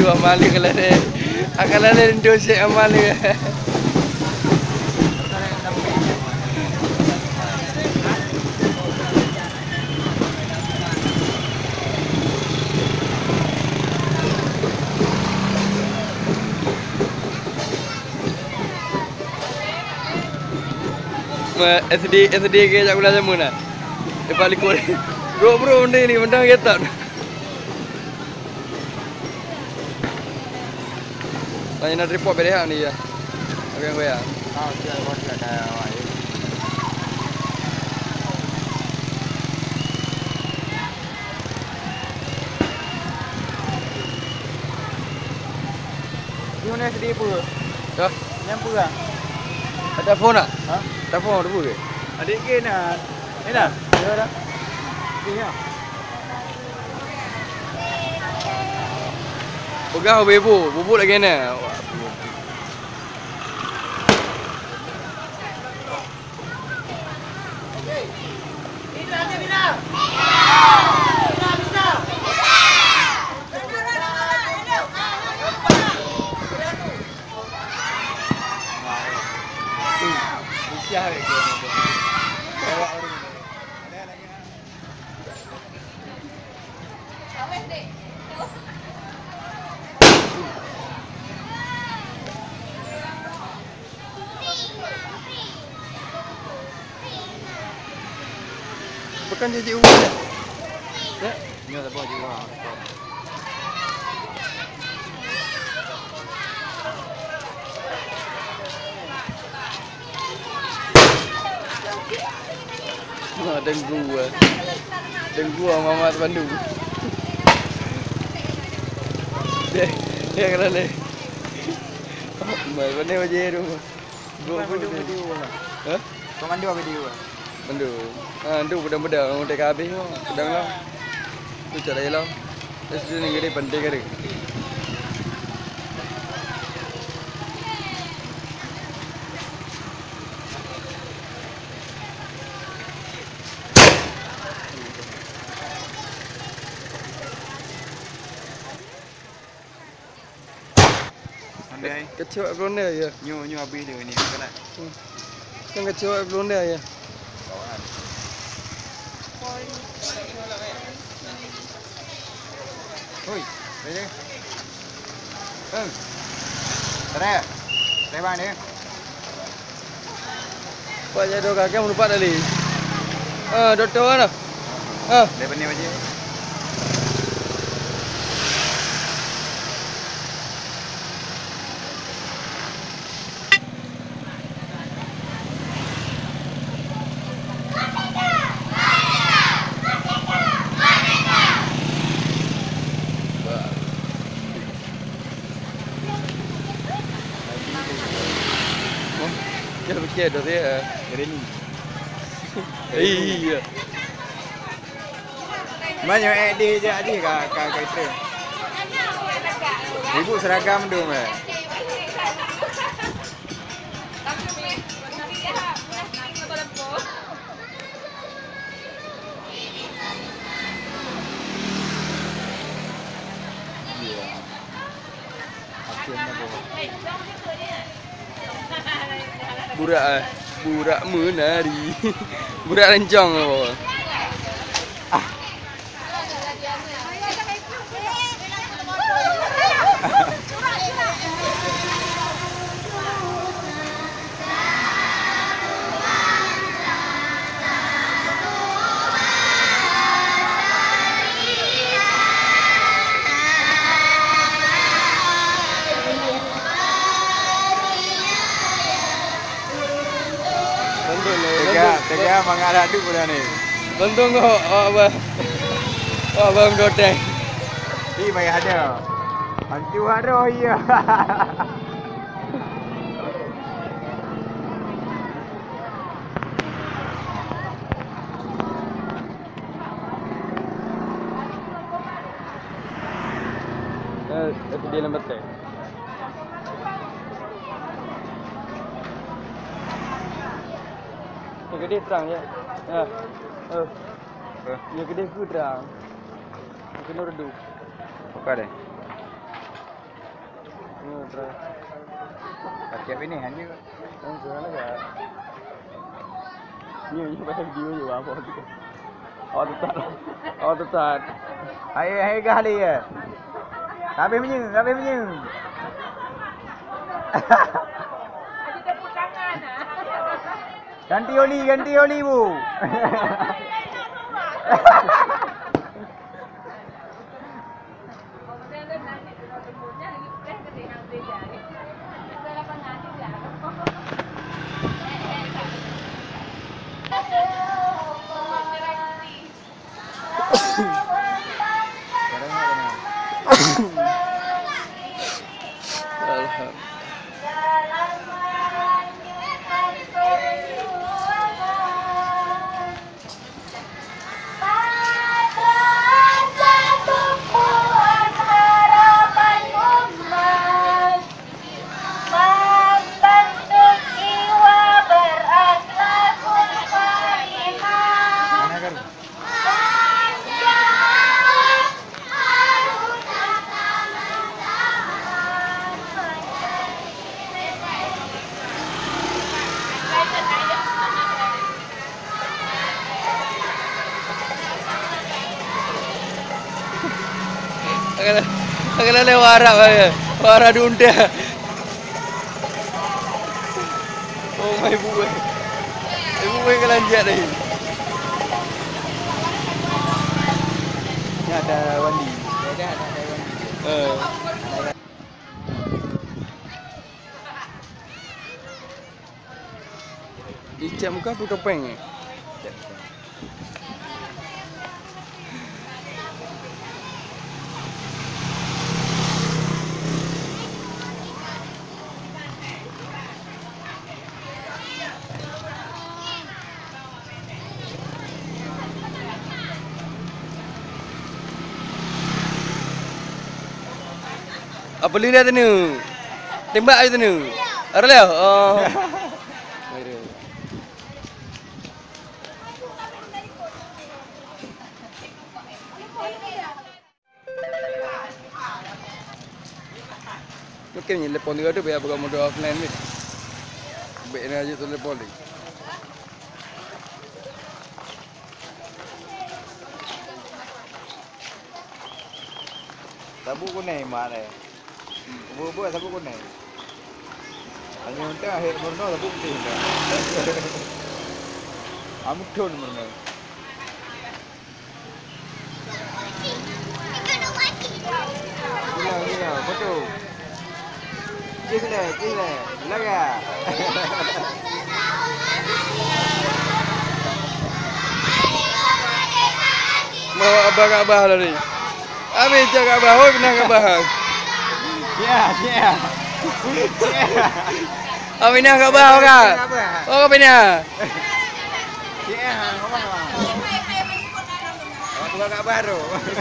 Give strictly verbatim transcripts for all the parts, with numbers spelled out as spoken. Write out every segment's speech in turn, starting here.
rindu amal ni kalau ada. Akan ada rindu si amal ni. S D S D ke jak gula jamun ah. Depan likut. Bro bro benda ni benda ketat. Tanya nak report berehat ni ya. Okey gue ya. Ah, siap bos ada awak. Ni mana sedih apa? Ya. Nyampu ah. Ada phone ah? Ha? Ada phone ada ke? Adik ke nak? Ni dah. Ya dah. Ni ya. Pegang bebo, bubuk lagi ni. Bukan dia cikgu dia. Ya, Ni tak boleh juga. Wah, denggu ah. Denggu ah Mama Pandu. Dia dia kena le. Oh, mai benda baje tu. Bro Komando video. Ha? Komando video. Pandu. Ha, tu budak-budak orang tak habis tu. Sedang lah. Tu cara lah. Terus dia ni gede penting ke dia. Andai Kecil blonde ya. nyu nyu habis dia ni kan. Kan kecil blonde ya. Kawan. Oi, đây. Ừ. Đây. Đây bạn đi. Pak jado kakek melupa tadi. Ah, doktor mana? Ah, Đây bên này aja. dia fikir dah dia. Jadi ni. Iya. Banyak eh dia je aja kak kak kak isteri. Ibu seragam tu meh. Burak ah. Burak menari. Burak rencong apa? Ah. Tega, tega mengarah tu pula ni. Bantung kau apa? Oh, bang goteng. Ni baik ada. Hantu ada ya. Eh, itu dia lambat teh. Yang gede terang ya. Ya. Eh. Yang gede ku terang. Kena redup. Apa deh? Oh, try. Pakai ini hanya. Oh, jangan lah. Ni ni pakai video je apa tu. Oh, tetap. Oh, tetap. Hai hai kali ya. Habis menyu, habis menyu. Ada tepuk tangan ah. Ganti oli, ganti oli bu. Agak agak le warak bae. Warak dunde. Oh my ibu. Ibu gue kelanjat dah. Ni ada wandi. Ada ada ada wandi. Eh. Icam muka tu topeng eh? Apa lihat tu ni? Tembak aja tu ni. Ada leh. Oh. Mungkin ni telepon dia tu biar bukan mode offline ni. Baik ni aja tu telepon ni. Sabuk kuning mana? Buat-buat sabuk kuning. Hanya untuk akhir murno sabuk putih. Amuk tone murno. Gila gila, betul. Gila gila, laga. Mau abah-abah lah ni. Habis cakap abah, oh kena abah. Ya, ya. Oh pindah kat abah orang. Oh kau pindah. Ya, ngomong apa? Awak tua kat baru.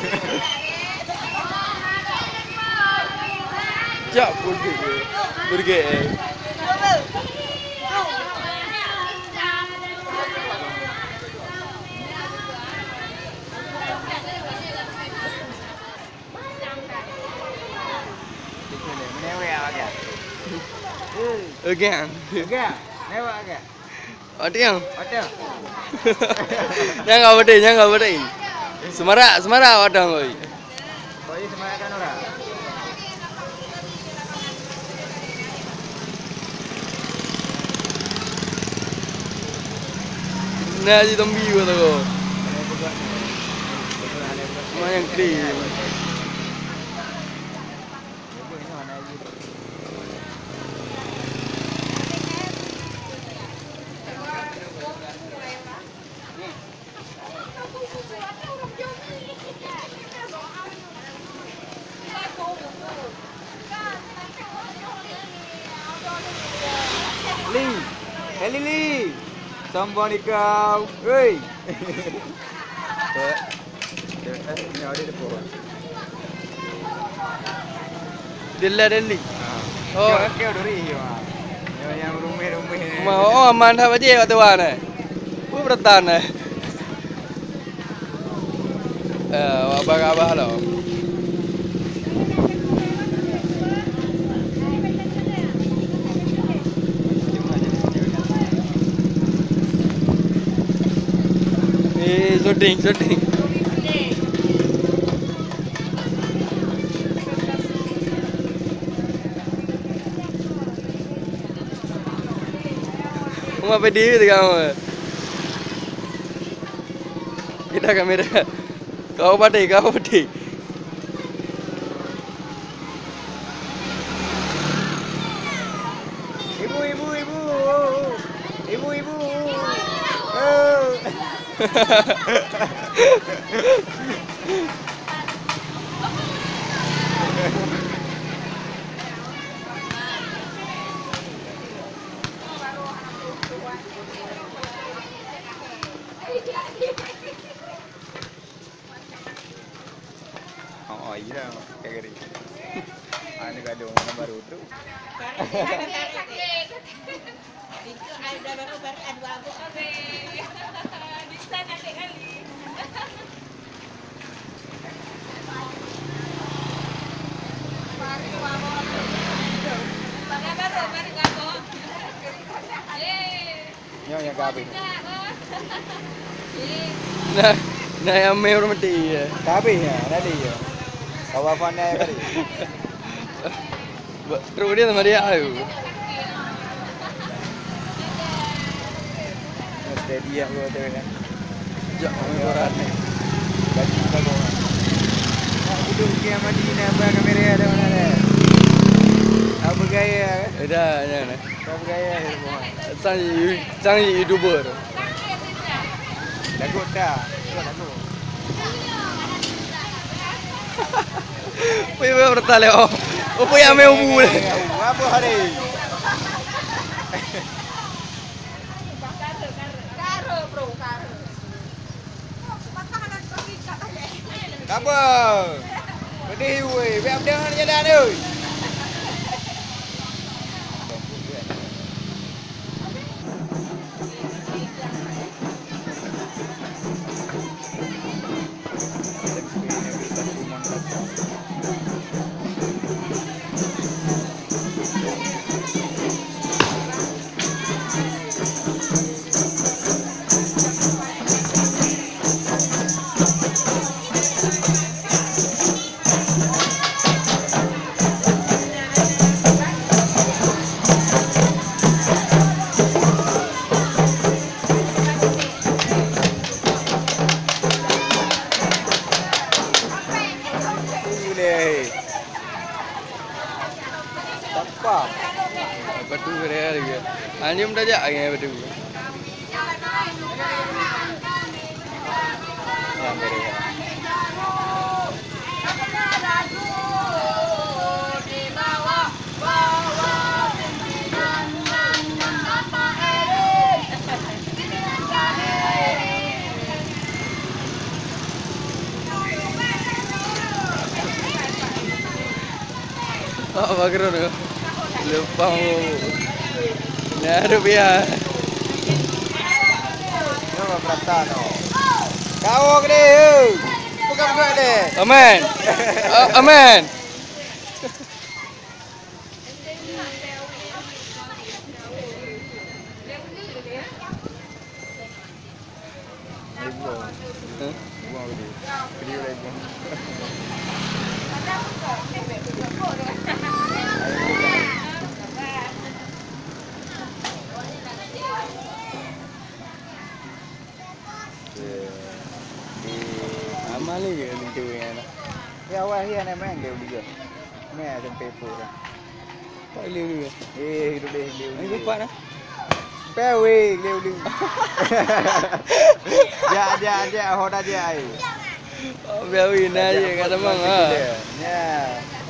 Cak pergi. Pergi. Again. Agak. Lewat agak. Ada yang. Ada. Jangan berdeh, jangan berdeh. Semarak, semarak ada oi. Kau ini semangatkan orang. Nah, di tombi gua tu. Lumayan clean. Li. Hey Lili. Sombong ni kau. Hei. Ni ada depan. Dilla Delhi. Oh, kau duri yo. Yang rumah-rumah ni. Mau oh aman dah baje kat tuan eh. Bu bertan eh. Eh, abang-abang lah. Eh, syuting, syuting. Uma pedida kamu. Kita kamera. Kau pati, kau pati. Ibu, ibu, ibu. Ibu, ibu. Oh. Oh, iya dah, kayak gini. Ane gaduh mana baru tu. Itu ada baru baru dua aku. Bisa nanti kali. Baru baru baru aku. Nyo yang kabe. Nah, nah yang mewah mati ya. Kabe ya, ada dia. Kawan ni kali. Terus dia sama dia ayu. Steady yang gua tu kan. Jangan orang ni. Baju kau. Aku tu kia mati ni apa kamera ada mana ada. Apa gaya? Ada, ada. Apa gaya? Sang sang YouTuber. Lagu dah. Lagu. Puya puya bertale oh. Oh puya meu bule. Apa hari? Karo bro, karo. Apa? Pedih weh, biar dengan jalan oi. Apa? Batu dia lagi. Anjum dah jak yang batu. Yang beri. Oh, bagus tu. Lupa mu. Nah, rupiah. Yo berata no. Kau gede. Bukan bukan deh. Aman. Uh, aman. Ibu. Huh? Buang gede. Gede lagi. Amal lagi tu yang. Ya awak ni ana main dia juga. Main dan paper. Tak boleh juga. Eh, hidup dia dia. Ini lupa dah. Pewe, leu leu. Ja ja ja hoda dia ai. Oh, biar win aja kata mang ah. Ya.